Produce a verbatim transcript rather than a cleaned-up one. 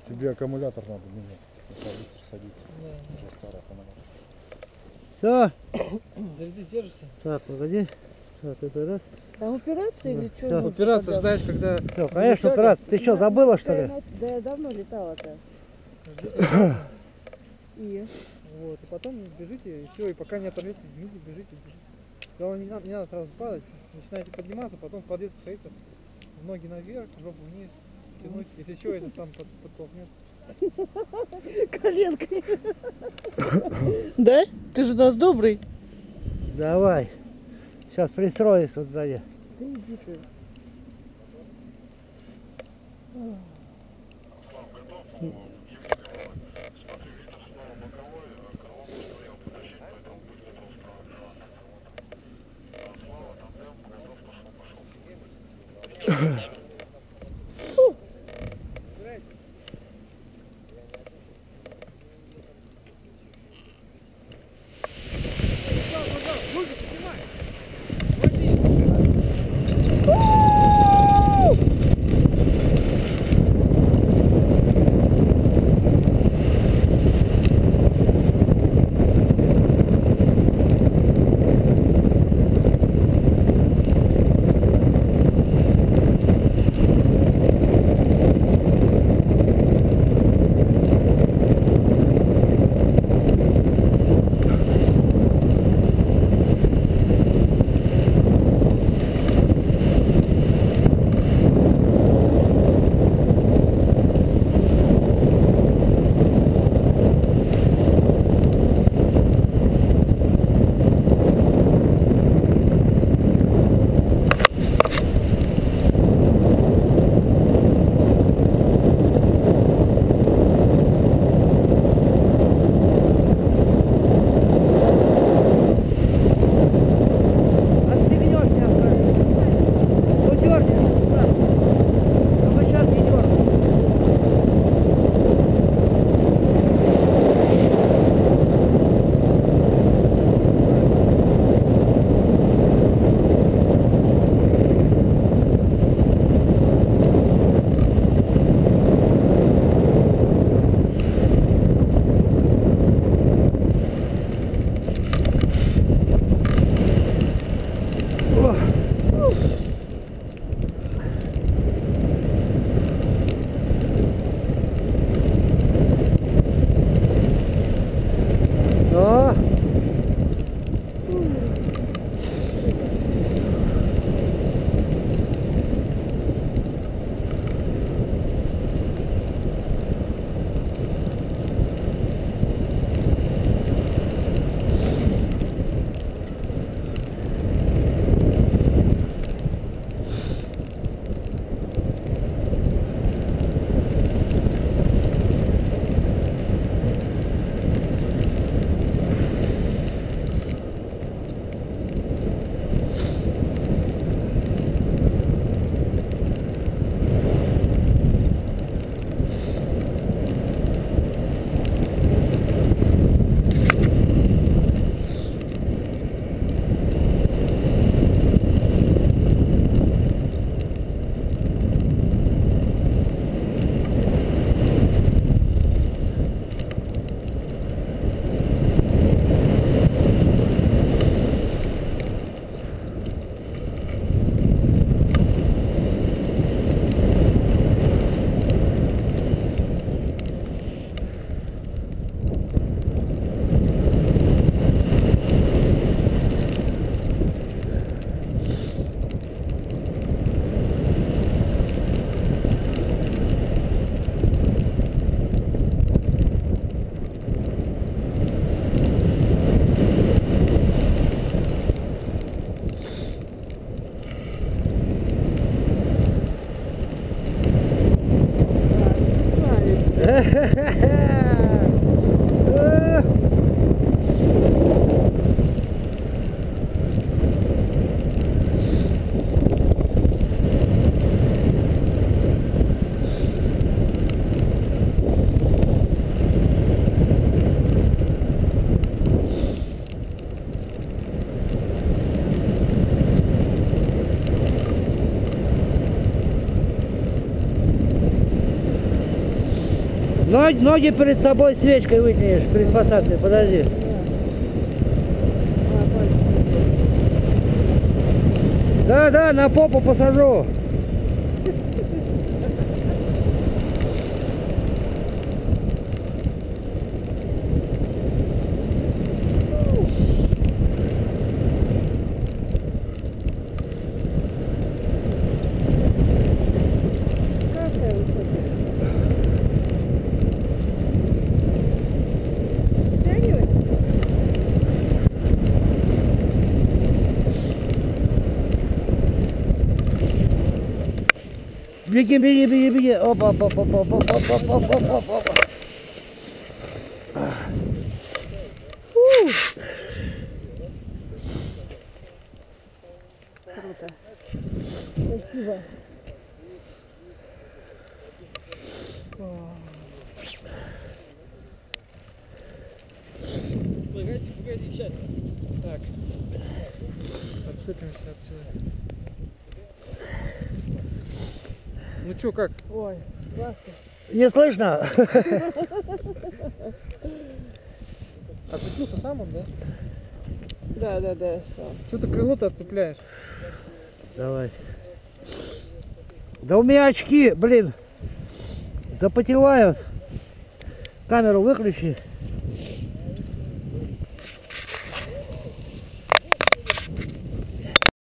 Тебе аккумулятор надо менять. Быстро садится. Да. Все. Заряди, держишься? Так, погоди. Так, это раз. Там упираться или что? Да. Упираться, ждать, когда... Все, конечно, упираться. Ты что, забыла, что ли? Да я давно летала-то. И? Вот, и потом бежите, и все, и пока не оторветесь, жмите, бежите, бежите. Главное, не надо, не надо сразу падать, начинаете подниматься, потом в подъезд стоите, ноги наверх, жопу вниз, тянуть, если что, это там под, подтолкнет. Коленкой. Да? Ты же у нас добрый. Давай. Сейчас пристроюсь вот сзади. Да иди ты. Ноги, ноги перед тобой свечкой вытянешь, перед посадкой, подожди. Да, да, на попу посажу. Какая высота? Вытягивай. Беги, беги, беги, беги. Опа, опа, опа, опа, опа, опа, опа, опа, опа, опа. Круто. Спасибо. Погоди, погоди, сейчас. Так. Отцепимся отсюда. Ну чё, как? Ой, классно. Не слышно? Отцепился сам он, да? Да, да, да. Сам. Что ты крыло-то отцепляешь? Давай. Да у меня очки, блин, запотевают. Камеру выключи.